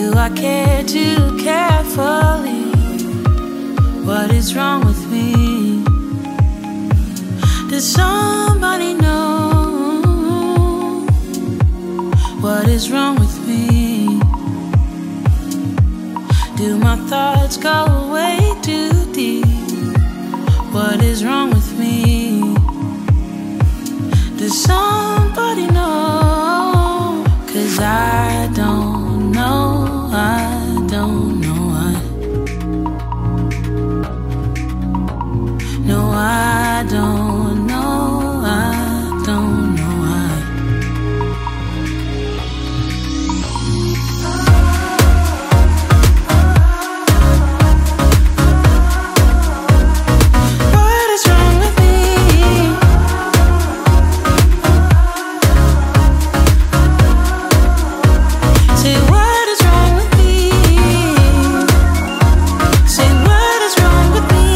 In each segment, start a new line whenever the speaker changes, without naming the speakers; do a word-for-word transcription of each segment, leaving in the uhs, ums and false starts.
Do I care too carefully? What is wrong with me? Does somebody know what is wrong with me? Do my thoughts go way too deep? What is wrong with me? Does somebody know? 'Cause I don't know, I don't know why. No, I don't know, I don't know why. What is wrong with me? Say what is wrong with me? Say what is wrong with me?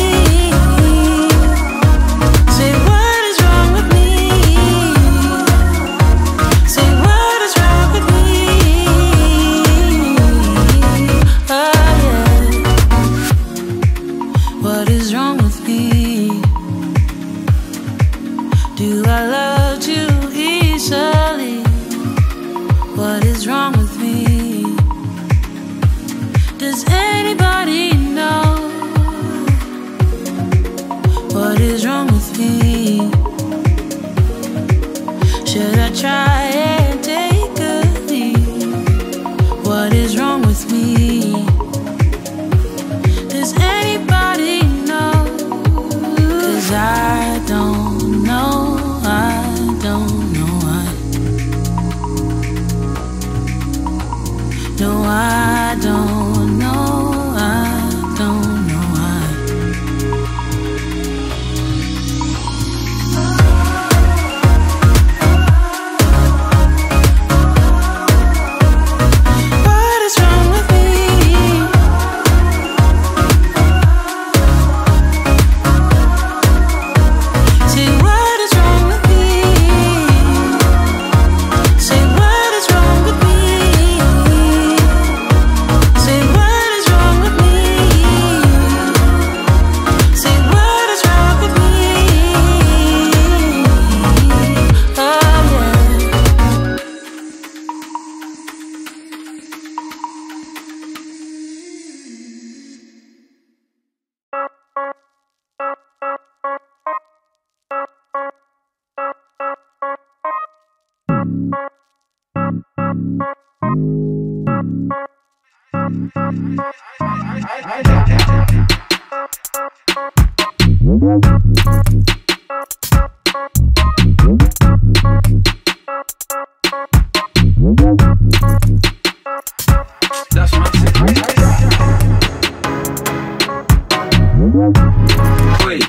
Say what is wrong with me? Say what is wrong with me? Oh yeah. What is wrong with me? Do I love too easily? What is wrong with me? Does anybody know what is wrong with me? Should I try and take a leave? What is wrong with me? Does anybody know? 'Cause I don't know, I don't know why. No, I don't know, I don't know why. What is wrong with me? Say what is wrong with me? Say what is wrong with me? Say what is wrong with me? Say what is wrong with me? Oh yeah.
That's my secret. Wait.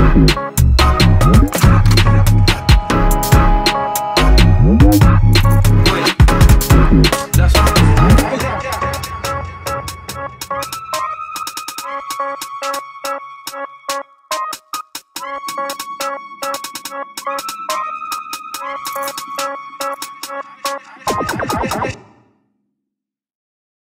Thank you.